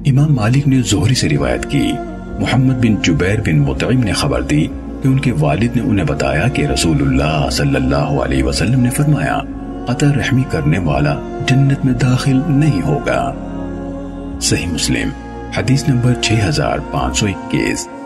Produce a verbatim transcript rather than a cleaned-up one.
इमाम मालिक ने ज़ोहरी से रिवायत की, मोहम्मद बिन जुबैर बिन मुतइम ने खबर दी कि उनके वालिद ने उन्हें बताया कि रसूलुल्लाह सल्लल्लाहु अलैहि वसल्लम ने फरमाया, अता रहमी करने वाला जन्नत में दाखिल नहीं होगा। सही मुस्लिम हदीस नंबर छह हजार पाँच सौ इक्कीस।